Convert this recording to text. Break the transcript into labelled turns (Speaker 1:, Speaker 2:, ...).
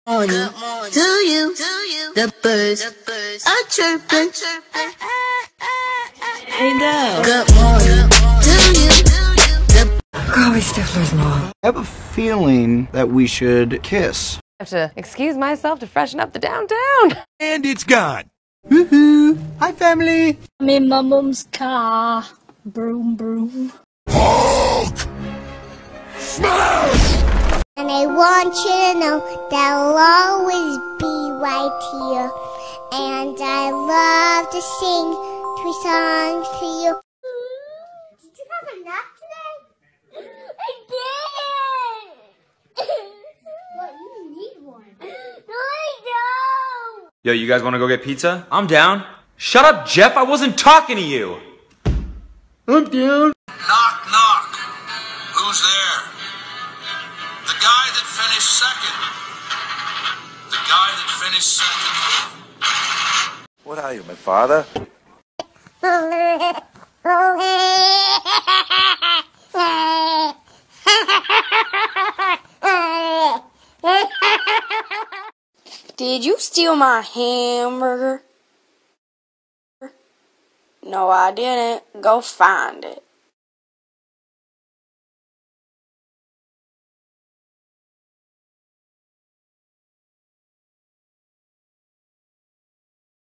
Speaker 1: Morning to you, the birds are chirping.
Speaker 2: Hey, Dub.
Speaker 1: Good morning to you, the
Speaker 2: Probably Stifler's mom.
Speaker 3: I have a feeling that we should kiss.
Speaker 4: I have to excuse myself to freshen up the downtown.
Speaker 5: And it's gone.
Speaker 3: Woohoo! Hi, family!
Speaker 6: I'm in my mom's car. Broom, broom.
Speaker 5: Hulk! Smash!
Speaker 7: And I want you to know that I'll always be right here. And I love to sing 3 songs to you. Did you have a nap today? I did! What, you need one. No, I don't!
Speaker 8: Yo, you guys want to go get pizza? I'm down. Shut up, Jeff. I wasn't talking to you.
Speaker 3: I'm down.
Speaker 9: Knock, knock. Who's there? The guy that finished second. The guy that finished second.
Speaker 5: What are you, my father?
Speaker 6: Did you steal my hamburger? No, I didn't. Go find it.